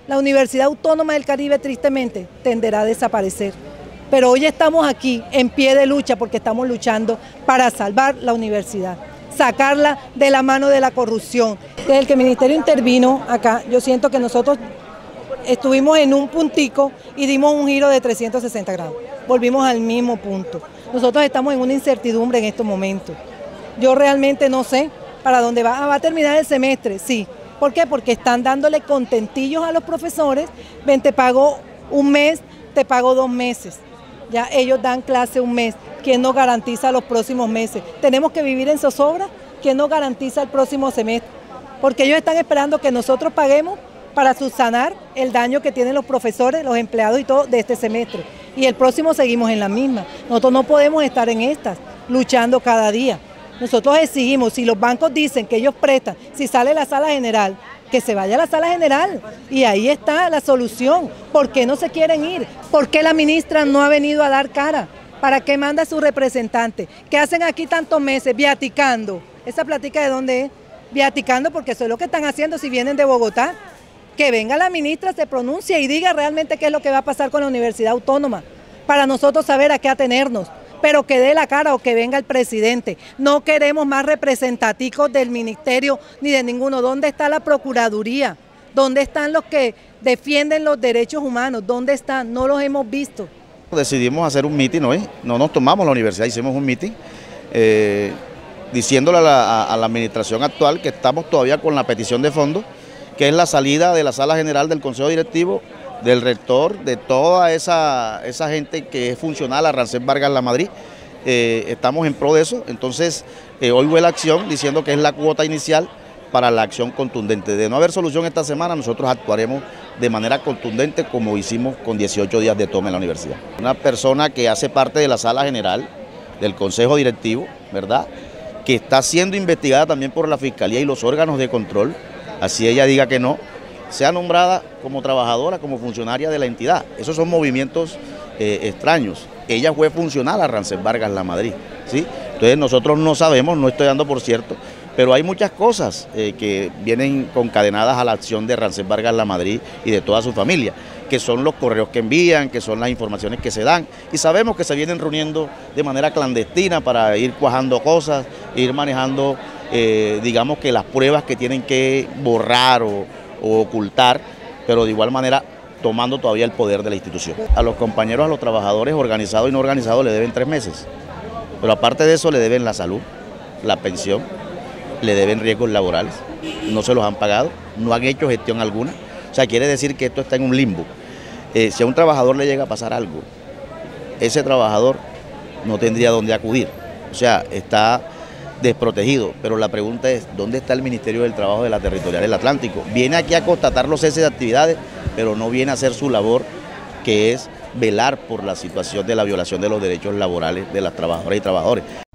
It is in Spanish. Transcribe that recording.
la Universidad Autónoma del Caribe tristemente tenderá a desaparecer. Pero hoy estamos aquí en pie de lucha porque estamos luchando para salvar la universidad, sacarla de la mano de la corrupción. Desde que el Ministerio intervino acá, yo siento que nosotros estuvimos en un puntico y dimos un giro de 360 grados. Volvimos al mismo punto. Nosotros estamos en una incertidumbre en estos momentos. Yo realmente no sé para dónde va a terminar el semestre, sí. ¿Por qué? Porque están dándole contentillos a los profesores. Ven, te pago un mes, te pago 2 meses. Ya ellos dan clase un mes. ¿Quién nos garantiza los próximos meses? Tenemos que vivir en zozobra. ¿Quién nos garantiza el próximo semestre? Porque ellos están esperando que nosotros paguemos para subsanar el daño que tienen los profesores, los empleados y todo de este semestre. Y el próximo seguimos en la misma. Nosotros no podemos estar en estas, luchando cada día. Nosotros exigimos, si los bancos dicen que ellos prestan, si sale la sala general, que se vaya a la sala general. Y ahí está la solución. ¿Por qué no se quieren ir? ¿Por qué la ministra no ha venido a dar cara? ¿Para qué manda a su representante? ¿Qué hacen aquí tantos meses? Viaticando. ¿Esa plática de dónde es? Viaticando, porque eso es lo que están haciendo si vienen de Bogotá. Que venga la ministra, se pronuncie y diga realmente qué es lo que va a pasar con la Universidad Autónoma, para nosotros saber a qué atenernos, pero que dé la cara o que venga el presidente. No queremos más representativos del ministerio ni de ninguno. ¿Dónde está la Procuraduría? ¿Dónde están los que defienden los derechos humanos? ¿Dónde están? No los hemos visto. Decidimos hacer un mitin hoy, no nos tomamos la universidad, hicimos un mitin diciéndole a la administración actual que estamos todavía con la petición de fondos, que es la salida de la sala general del Consejo Directivo, del rector, de toda esa gente que es funcional a Rancés Vargas Lamadrid. Estamos en pro de eso, entonces hoy hubo la acción diciendo que es la cuota inicial para la acción contundente. De no haber solución esta semana, nosotros actuaremos de manera contundente como hicimos con 18 días de toma en la universidad. Una persona que hace parte de la sala general del Consejo Directivo, ¿verdad?, que está siendo investigada también por la Fiscalía y los órganos de control, así ella diga que no, sea nombrada como trabajadora, como funcionaria de la entidad. Esos son movimientos extraños. Ella fue funcional a Rancés Vargas Lamadrid, ¿sí? Entonces nosotros no sabemos, no estoy dando por cierto, pero hay muchas cosas que vienen concadenadas a la acción de Rancés Vargas Lamadrid y de toda su familia, que son los correos que envían, que son las informaciones que se dan, y sabemos que se vienen reuniendo de manera clandestina para ir cuajando cosas, ir manejando digamos que las pruebas que tienen que borrar o ocultar, pero de igual manera tomando todavía el poder de la institución. A los compañeros, a los trabajadores organizados y no organizados le deben 3 meses, pero aparte de eso le deben la salud, la pensión, le deben riesgos laborales, no se los han pagado, no han hecho gestión alguna, o sea, quiere decir que esto está en un limbo. Si a un trabajador le llega a pasar algo, ese trabajador no tendría dónde acudir, o sea, está desprotegido, pero la pregunta es, ¿dónde está el Ministerio del Trabajo de la Territorial del Atlántico? Viene aquí a constatar los ceses de actividades, pero no viene a hacer su labor, que es velar por la situación de la violación de los derechos laborales de las trabajadoras y trabajadores.